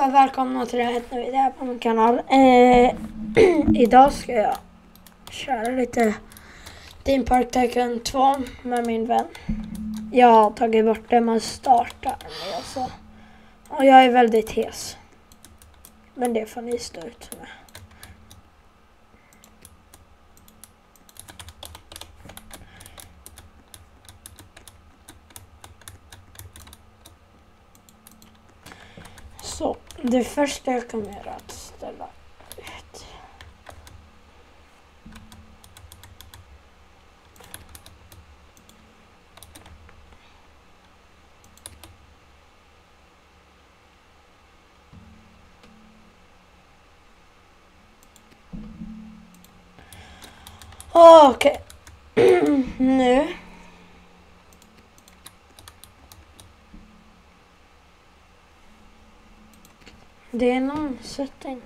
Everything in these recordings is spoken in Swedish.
och välkomna till en ny video på min kanal. Idag ska jag köra lite Theme Park Tycoon 2 med min vän. Jag har tagit bort det man startar med så. Och jag är väldigt hes. Men det får ni stå ut med. Så, det första jag kommer göra är att ställa ut. Okej. Nu. Det är någon setting.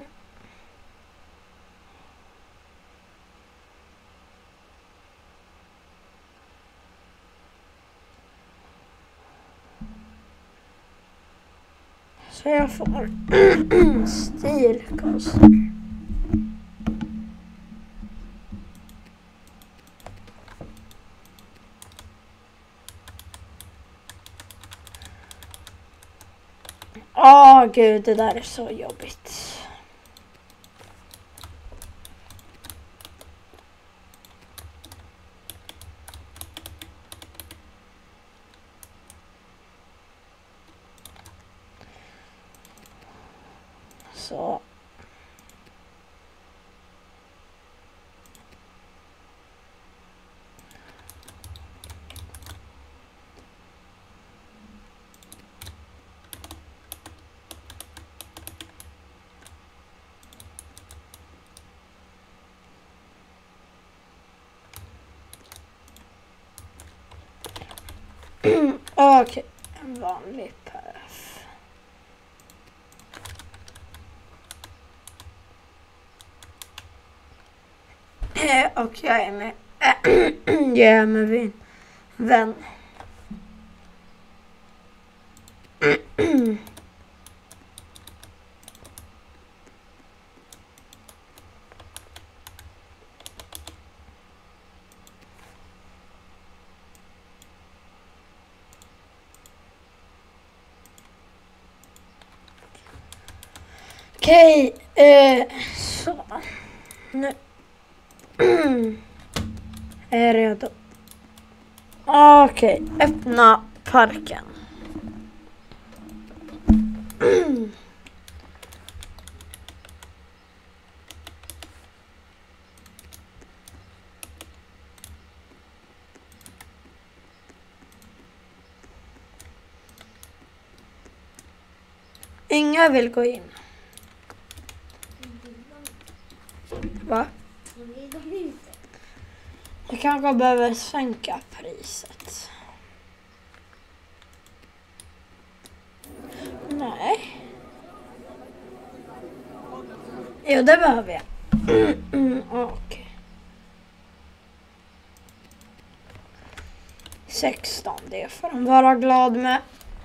Så jag får stilkost. Åh gud, det där är så jobbigt. Så. Okej, en vanlig perf. Och jag är med. Jag är med min vän. Okej, så. Nu är jag redo. Okej, öppna parken. Inga vill gå in. Va? Jag kanske behöver sänka priset. Nej. Jo, det behöver jag. Okej. 16, det får de vara glad med.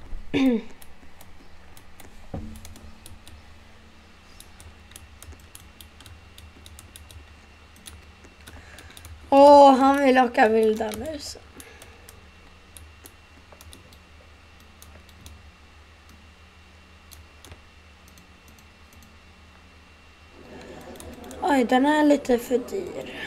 Åh, han vill åka vilda musen. Oj, den är lite för dyr.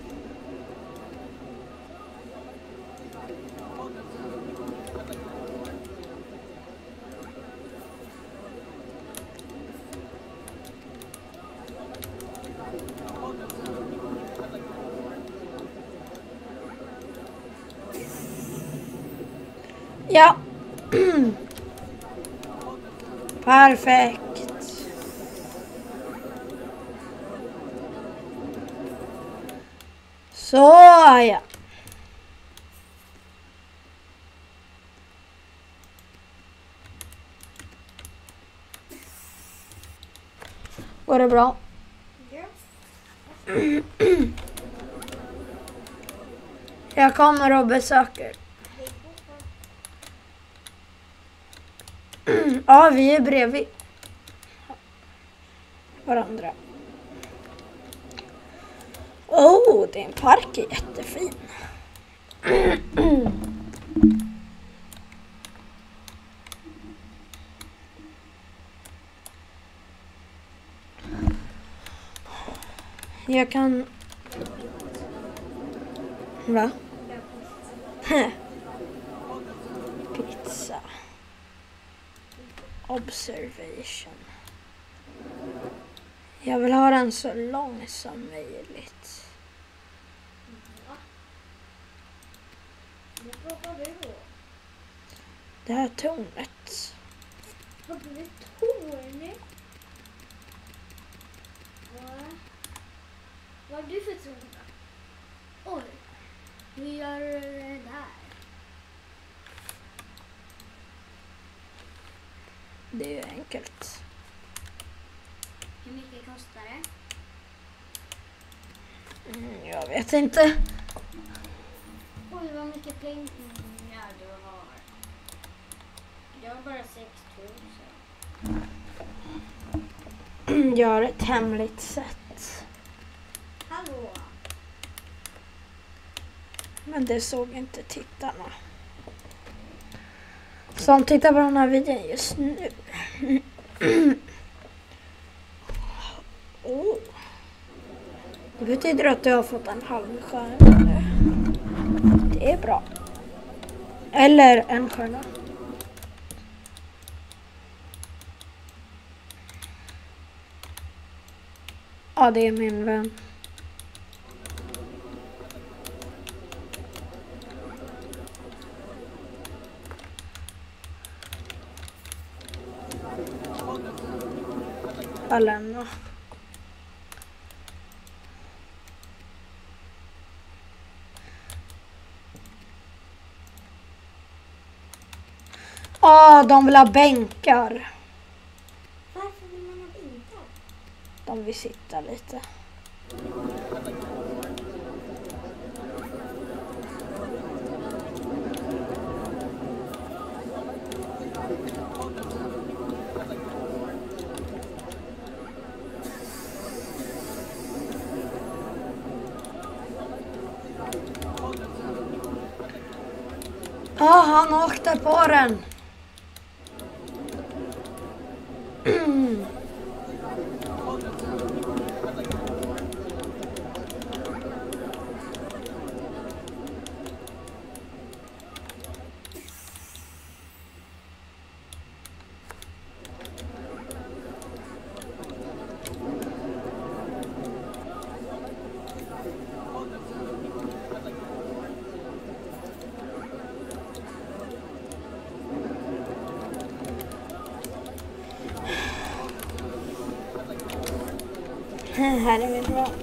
Ja. Perfekt. Så ja. Går det bra? Ja. Jag kommer och besöker. Ja, vi är bredvid. varandra. Oh, din park är jättefin. Jag kan... Va? Pizza. Observation. Jag vill ha den så lång som möjligt. Vad har du då? Det här tornet. Har du ett torn? Vad har du för torn då? Oj, hur gör du det där? Det är ju enkelt. Hur mycket kostar det? Jag vet inte. Oj, vad mycket pengar du har. Jag har bara 6 000. Gör ett hemligt sätt. Hallå? Men det såg inte tittarna. Som tittar på den här videon just nu. Oh. Det betyder att du har fått en halv stjärna nu. Det är bra. Eller en stjärna. Ja, det är min vän. Alena. De vill ha bänkar. Varför vill man ha bänkar? De vill sitta lite. Han åkte på den. Här är min bra.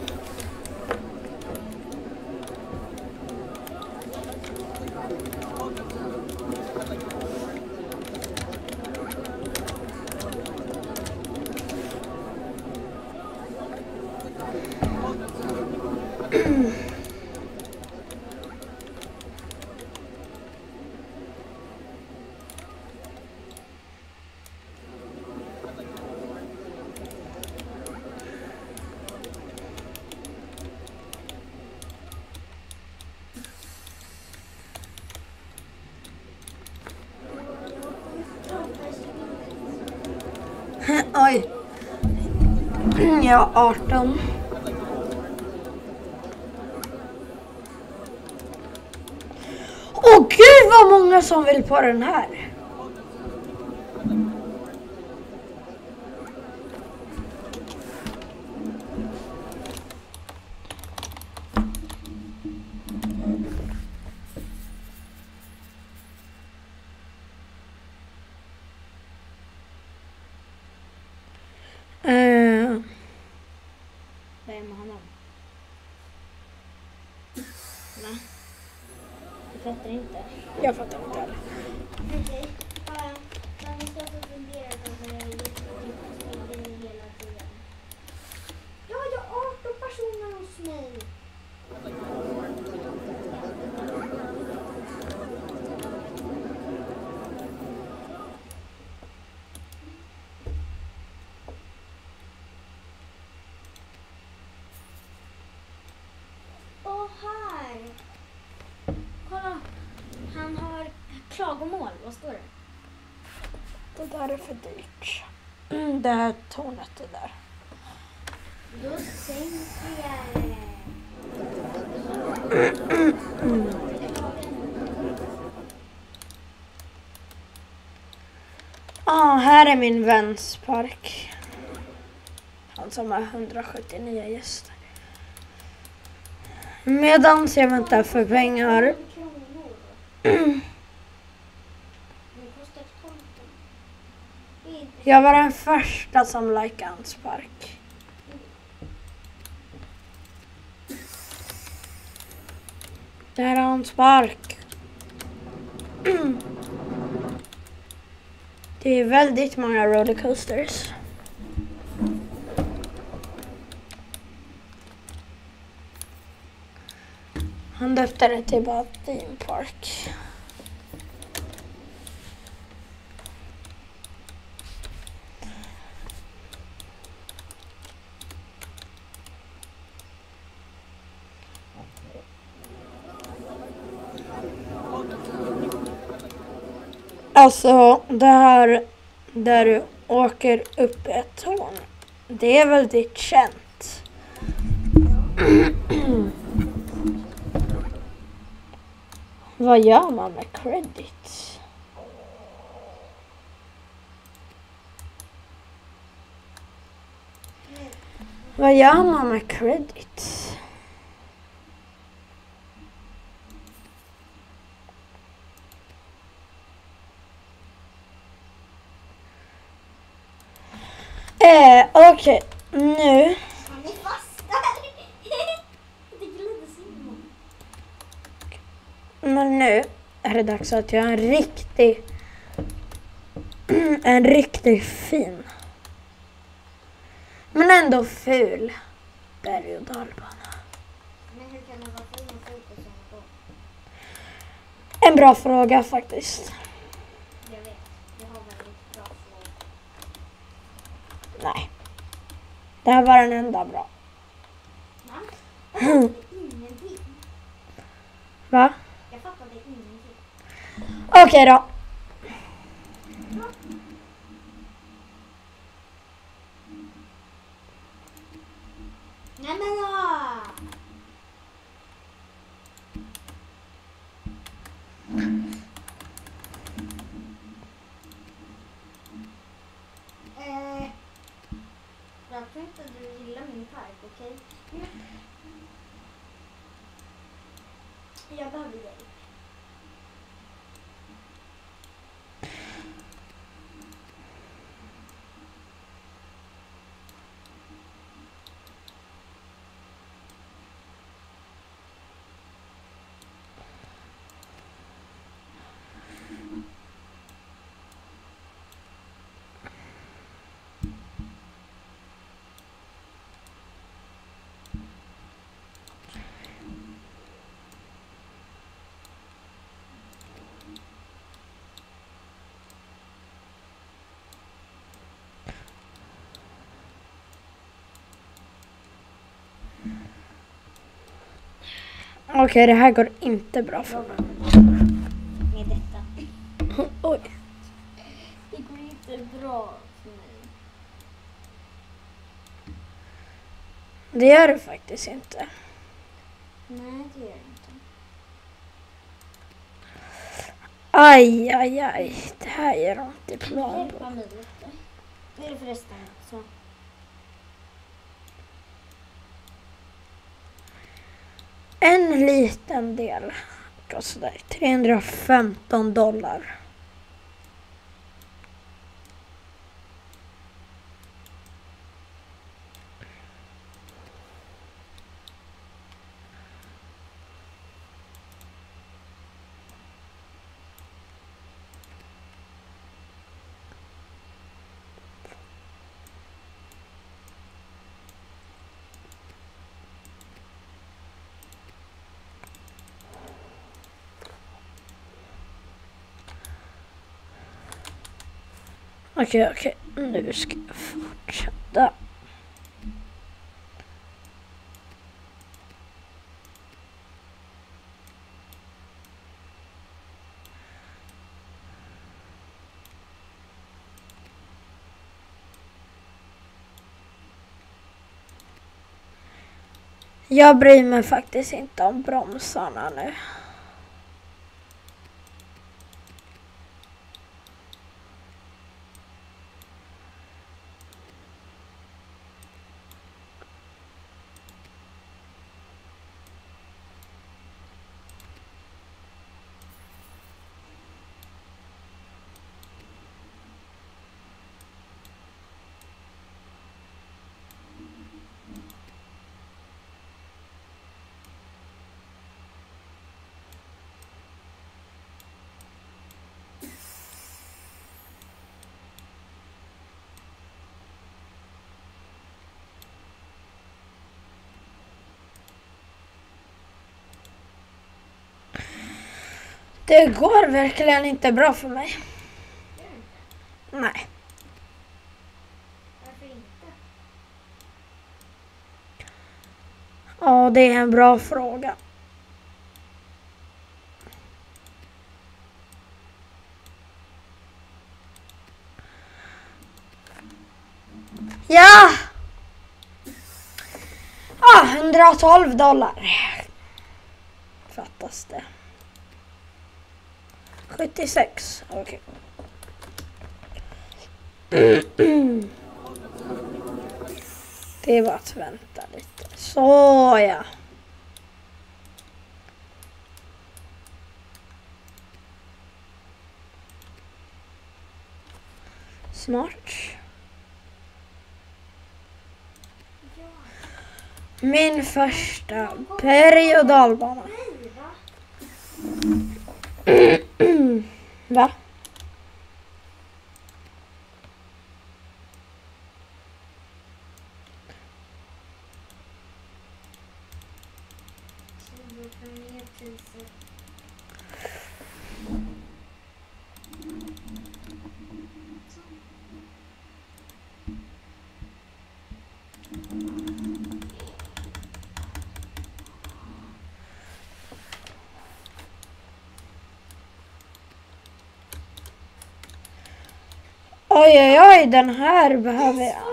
Oj. Jag är 18. Åh gud vad många som vill på den här. Vad är med honom? Nej, Du fattar inte. jag fattar inte heller. Okej, man ska få fundera på vad jag gjort hela tiden. Ja, jag har 18 personer hos mig. Klagomål, vad står det? Det där är för dyrt. Det här tornet är där. Då sänker jag det. Här är min väns park. Han som har 179 gäster. Medans jag väntar för pengar. 12 kronor. Det kostar 12 kronor. Det är inte Jag var den första som likade hans park. Det här är hans park. Det är väldigt många rollercoasters. Han döpte det till bara Theme Park. Alltså, det här där du åker upp ett torn, det är väldigt känt. Vad gör man med credits? Vad gör man med credits? Okej, nu. Han är fast där. Det glider Simon. Men nu är det dags att göra en riktigt fin, men ändå ful berg- och dalbana. Men hur kan det vara fin och ful på samma gång? En bra fråga faktiskt. Jag vet, det har väldigt bra fråga. Nej. Det här var den enda bra. Va? Jag fattade ingenting. Va? Jag fattade ingenting. Okej då. Nej men då! Jag tror inte du gillar min park, okej? Jag behöver dig. Okej, det här går inte bra för mig. Med detta. Oj. Det går inte bra för mig. Det gör det faktiskt inte. Nej, det gör det inte. Aj, aj, aj. Det här gör ont i Hjälpa planboken. mig lite. Det är det förresten. Så. En liten del kostar $315. Okej. Nu ska jag fortsätta. Jag bryr mig faktiskt inte om bromsarna nu. Det går verkligen inte bra för mig. Gör det inte? Nej. Varför inte? Ja, det är en bra fråga. Ja! $112. Fattas det. 76, okej. Det var att vänta lite. Så ja. Smart. Ja. Min första berg- och dalbana. Nej, va? Va? Oj, oj, oj, den här behöver jag.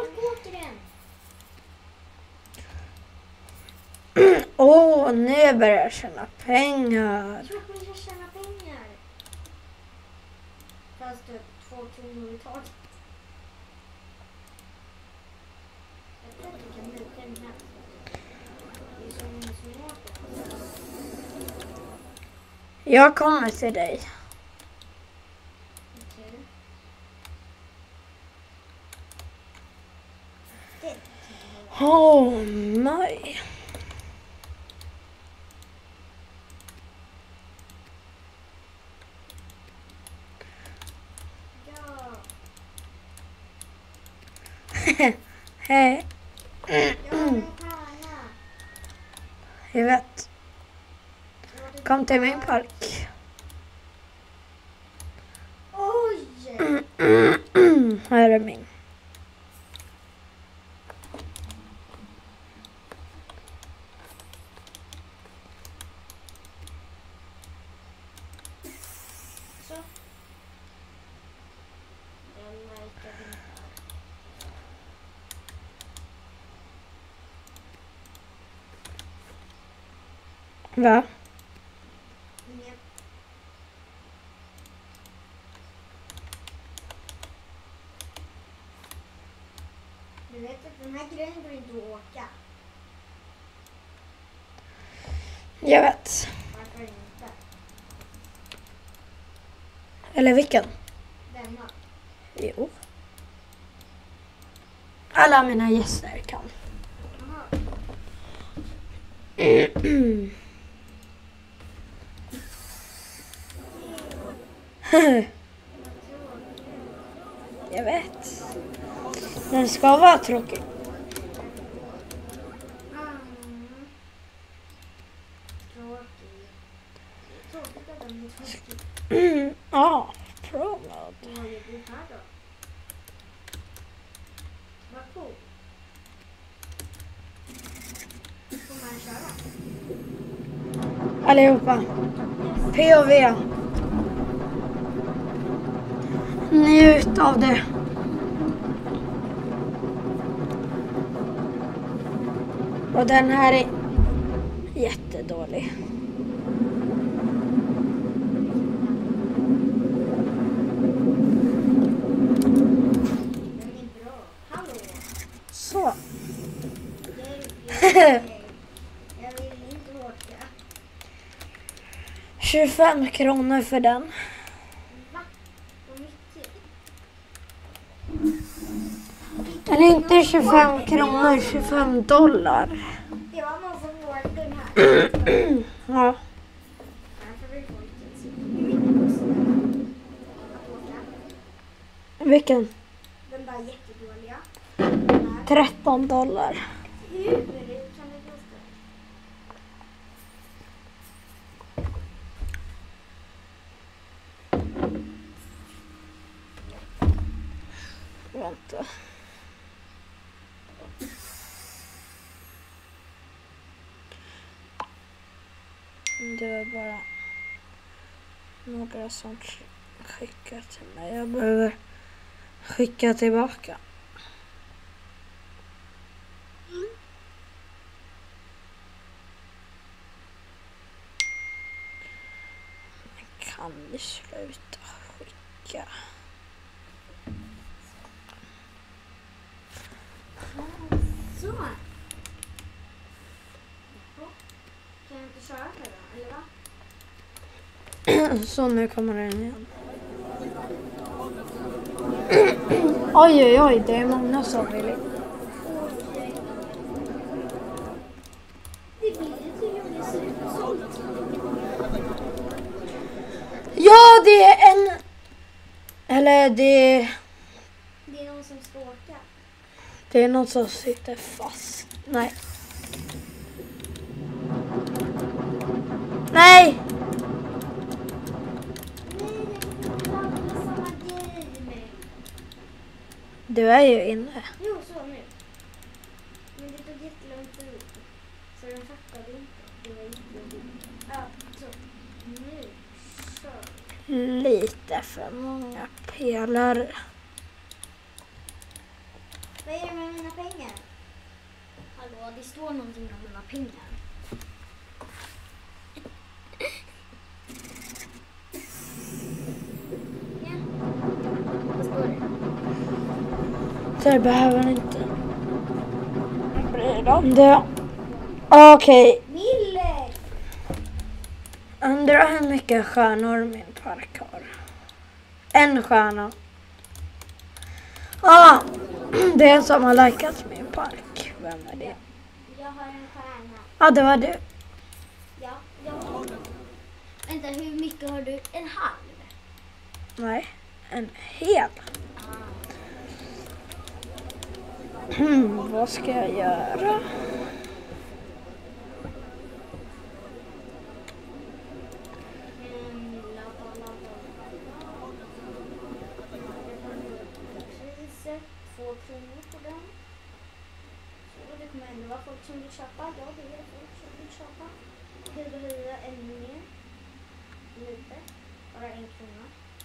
Åh, nu börjar jag tjäna pengar. Jag tror att jag tjäna pengar. Fast typ 2 kronor i taget. Jag tror att du kan bruka den här. Det är så många som åker. Jag kommer till dig. Okej. Oh my. Ja. Hej. Jag har en stjärna. Jag vet. Kom till min park. Oj! Här är min. Så. Jag märker den här. Va? Inget. Du vet att den här grejen går inte att åka. Jag vet. Varför inte? Eller vilken? Denna. Jo. Alla mina gäster kan. Jaha. Jag vet. Den ska vara tråkig. Tråkig. Det är tråkigt att den är tråkig. Ja, pro mode. Vad gör du här då? Vad cool. Får man köra? Allihopa. POV. Njut av det. Och den här är jättedålig. Den är bra. Hallå. Så. Jag vill inte åka. 25 kronor för den. Va? Vad mycket? Eller inte 25 kronor, 25 dollar. Det var någon som vågade den här. Ja. Därför vill folk inte se. Hur mycket kostar det att åka? Vilken? Den där jättedåliga. Den här. 13 dollar. Hur kan det kosta? Vänta. Det var bara några som skickar till mig. Jag behöver skicka tillbaka. Men kan vi sluta skicka? Så. Jaha. Kan jag inte köra nu då? Eller va? Så nu kommer den igen. Oj, oj, oj, det är många som vill in. Det blir det till och med slutsålt. Ja, det är en... Eller det Det är någon som ska åka. är någon som sitter fast. Nej. Nej! Nej, jag kan inte prata samma grej med. Du är ju inne. Jo, så nu. Men det tog jättelång tid. Så den fattade inte. Det var jättejobbigt. Ja, så. Nu. Kör. Lite för många pelare. Vad är det med mina pengar? Hallå, det står någonting om mina pengar. Ja, vad står det? Det behöver inte bry dig om det. Okej. Mille! Undrar hur mycket stjärnor min park har. En stjärna. Det är en som har likat min park. Vem är det? Jag har en stjärna. Ja, det var du. Ja, jag har den. Vänta, hur mycket har du? En halv? Nej, en hel. Vad ska jag göra? Priset 2 kronor på den. Så det kommer ändå vara folk som vill köpa. Ja, det är folk som vill köpa. Hur och höja ännu mer. Lite. Bara 1 krona.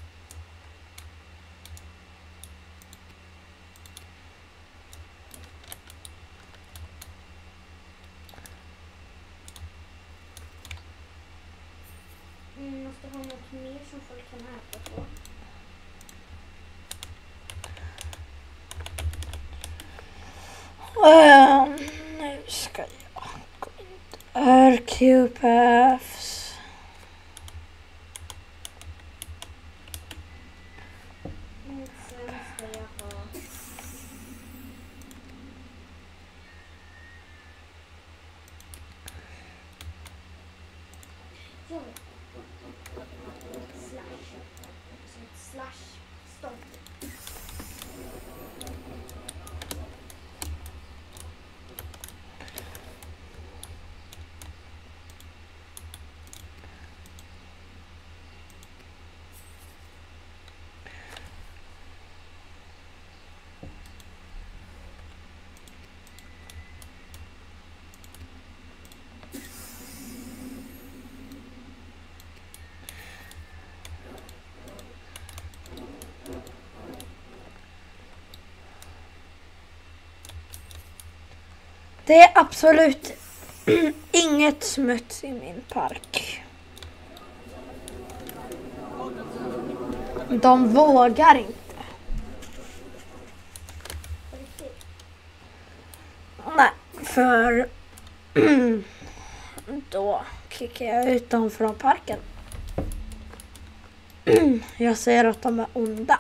Måste ha något mer som folk kan äta på. Nu ska jag gå in. RQ-paths. Sen ska jag ha... Ja. Slash. Så ett slash stopp. Det är absolut Inget smuts i min park. De vågar inte. På riktigt. Nej, för då kickar jag ut dem från parken. Jag ser att de är onda.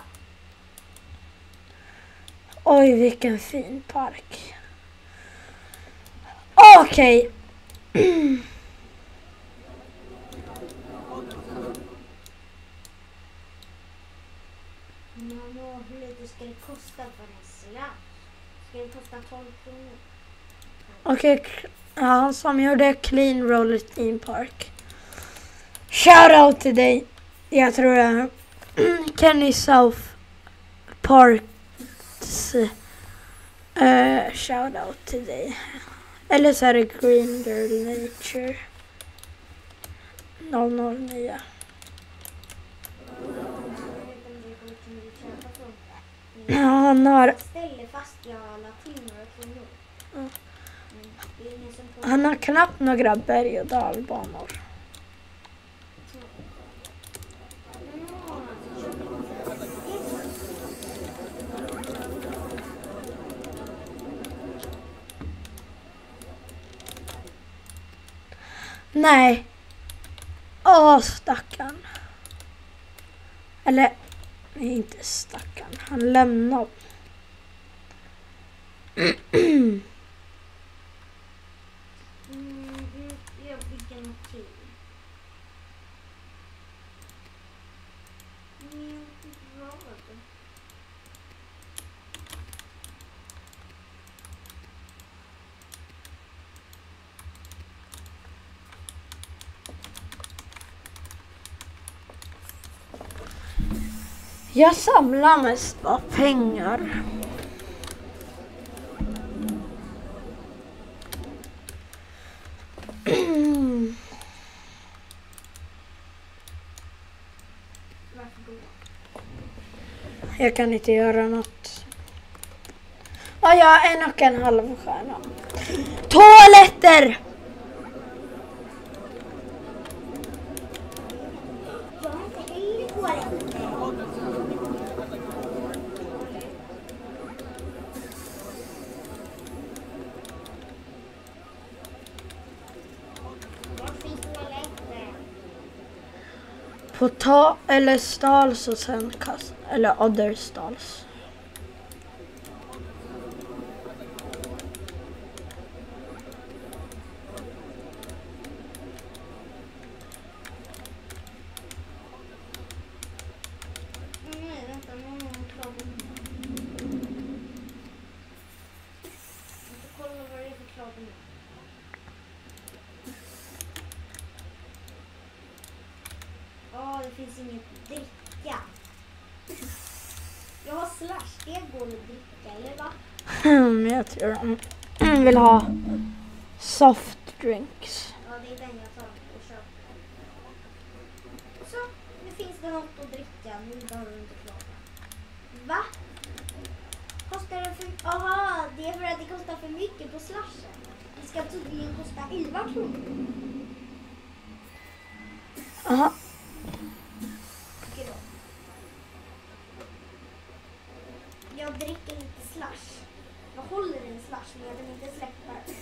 Oj, vilken fin park. Okej. Mamma, hur lite ska det kosta för en slash? Ska det kosta 12 kronor? Okej, han som gjorde Clean Roller Theme Park. Shoutout till dig. Jag tror jag Kenny South Parks shoutout till dig. Eller så är det Green Girl Nature 009. Jag vet inte om det kommer kunna köpa från. Ja, han har, Ställer fast jag alla timmar och kronor. Ja. Det är ingen som får... han har knappt några berg- och dalbanor. Nej. Åh, stackarn. Eller, nej, inte stackarn. Han lämnar. Jag bygger något till. Vad? Jag samlar mest av pengar. Varför då? Jag kan inte göra något. Ja, jag har 1,5 stjärna. Toaletter! Jag har inte heller på det. Var finns toaletter? På eller stals och sen kast. Eller other stals. Nej, vänta, nu har jag klagat. Jag ska kolla vad det är för klagomål. Det finns inget dricka. Jag har slash, det går att dricka, eller va? Jag tror de vill ha soft drinks. Ja, det är den jag tar och köper. Så, nu finns det något att dricka. Nu behöver du inte klaga. Va? Kostar det för... Aha, det är för att det kostar för mycket på slashen. Det ska tydligen kosta 11 kronor. Aha. Tycker jag. Jag dricker lite slash. Jag håller en slash men jag vill inte släppa det.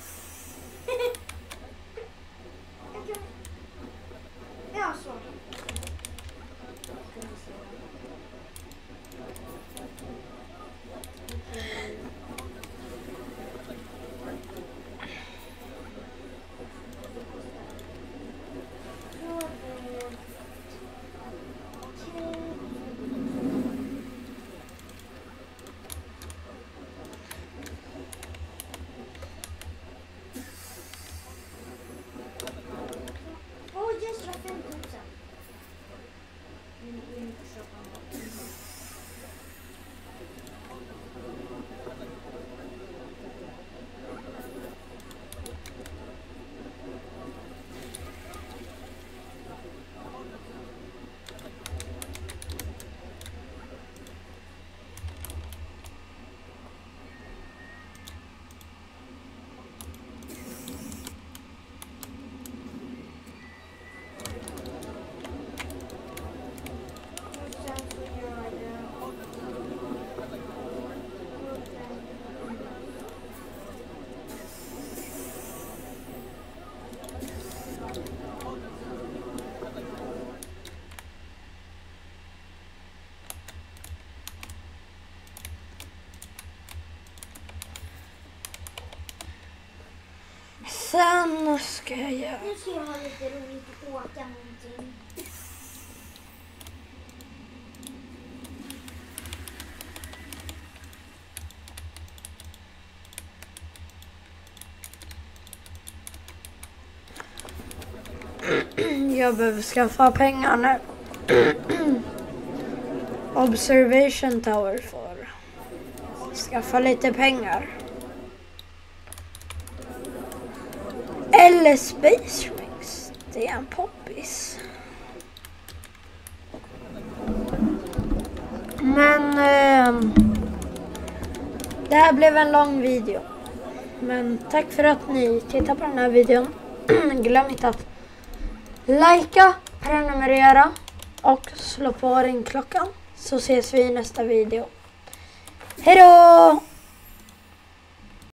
Ja, så. Åh, just det, 5 000. Nu vill jag inte köpa. Sen ska jag göra... Nu ska jag ha lite roligt och åka någonting. Jag behöver skaffa pengar nu. Observation Tower för skaffa lite pengar. Eller Space Rings. Det är en poppis. Men det här blev en lång video. Men tack för att ni tittar på den här videon. Glöm inte att likea, prenumerera och slå på ringklockan. Så ses vi i nästa video. Hej då!